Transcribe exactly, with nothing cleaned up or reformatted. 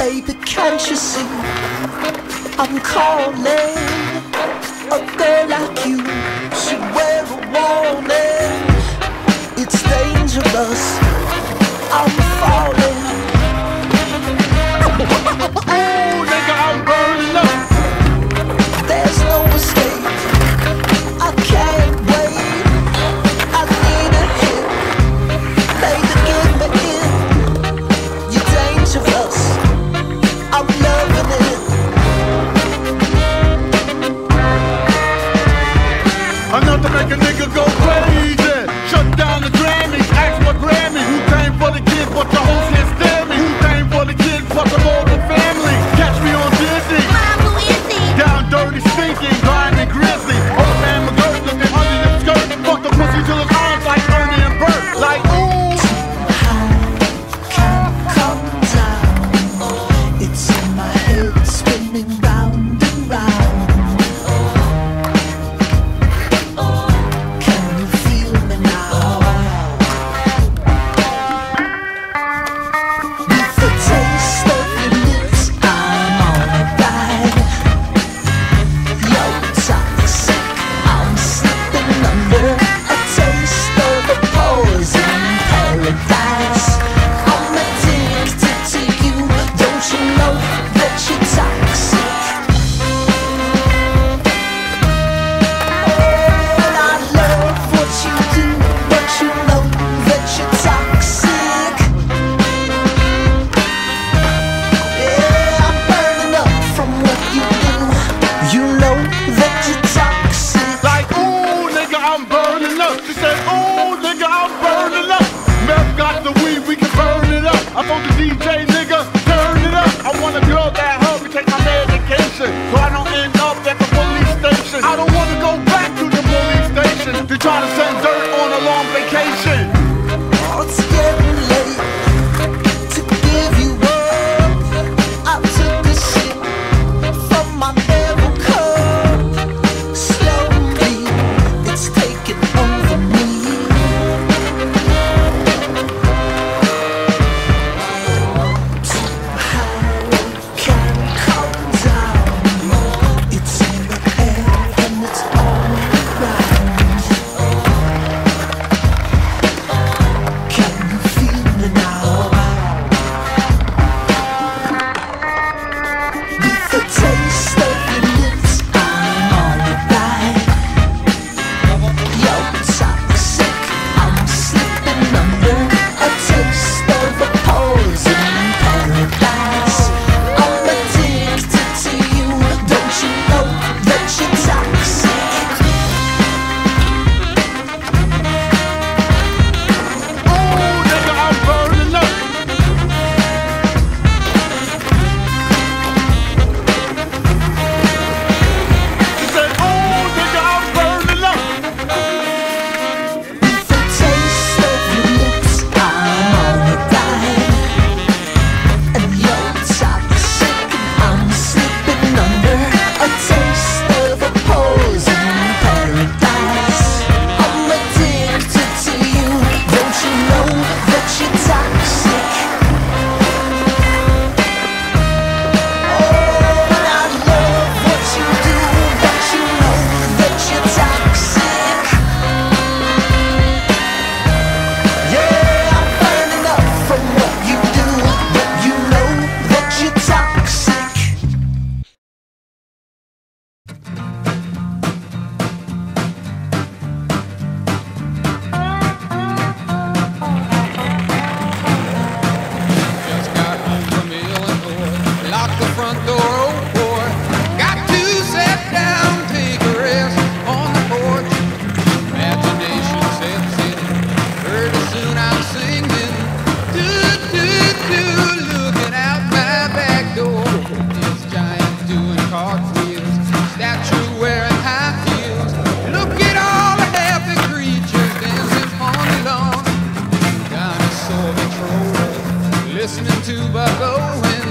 Baby, can't you see I'm calling? A girl like you should wear a warning. It's dangerous, I'm falling. Ooh, nigga, I'm burning up. There's no escape, I can't wait. I need a hit, baby, give me in. You're dangerous, I'm loving it. Enough to make a nigga go crazy. Shut down the Grammys, ask what Grammy. Who came for the kids, but the host can't stand me. Who came for the kids, but the whole family. Catch me on Disney. Mom, who is he? Down dirty, stinking, grinding, grizzly. Old man McGirt looking under the skirt. Fuck the pussy till his arms like Ernie and Bert. Like ooh. Can't come down. It's in my head, spinning round and round. Can you feel me now? With the taste of your lips, I'm on a ride. You're toxic, I'm slipping under a taste of a poison paradise. I'm addicted to you, don't you know that you're toxic? Oh, I love what you do, but you know that you're toxic. Yeah, I'm burning up from what you do, you know that you're toxic. Like, ooh, nigga, I'm burning up. She said, ooh, nigga, I'm burning up. Meth got the weed, we can burn it up. I told the D J, nigga, turn it up. I want a girl that help me take my medication, so I don't end up at the police station. I don't want to go back to the police station to try to send dirt on a long vacation. Oh, it's getting late to give you up. I took a sip from my devil cup. Slowly, it's taking over me. Too high, can't come down. It's in the air and it's all around. Can you feel me now? With the taste of your lips, I'm on a ride. You're toxic, I'm slipping under a taste of a poison paradise. I'm addicted to you, don't you know that you're toxic? Ooh, nigga, I'm burning up. She said, ooh, nigga, I'm burning up. With the taste of your lips, I'm on a ride. And you're toxic, I'm slipping under a taste of a poison paradise. I'm addicted to you, don't you know that you're toxic? Oh, and I love what you do, but you know that you're toxic. Yeah, I'm burning up from what you do, but you know that you're toxic. Just got home from Illinois, locked the front door, oh boy. Got to sit down, take a rest on the porch. Imagination sets in, pretty soon I'm singing. Do, do, do, looking out my back door. This giant doing cartwheels, statue wearing high heels. Look at all the happy creatures dancing on the lawn. Dinosaur patrol, listening to Buck Owens.